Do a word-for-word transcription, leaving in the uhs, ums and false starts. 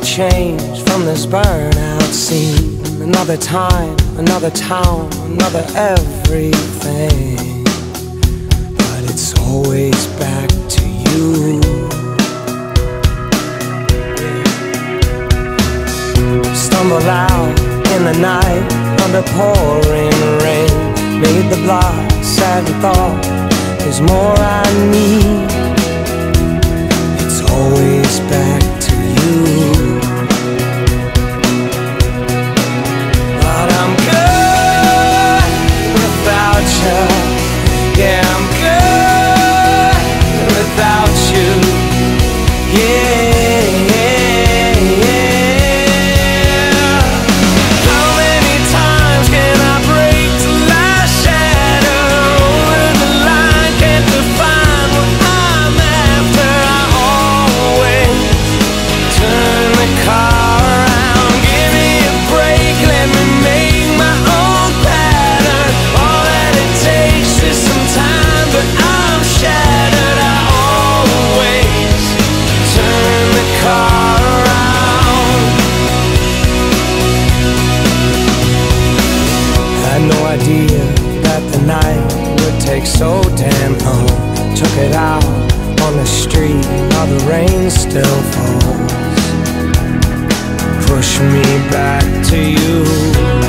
change from this burnout scene. Another time, another town, another everything, but it's always back to you. Stumble out in the night under pouring rain. Made the block, sad thought, there's more I need. It's always back to you. But I'm good without you. Yeah, I'm good without you. Yeah. That the night would take so damn long. Took it out on the street while the rain still falls. Push me back to you.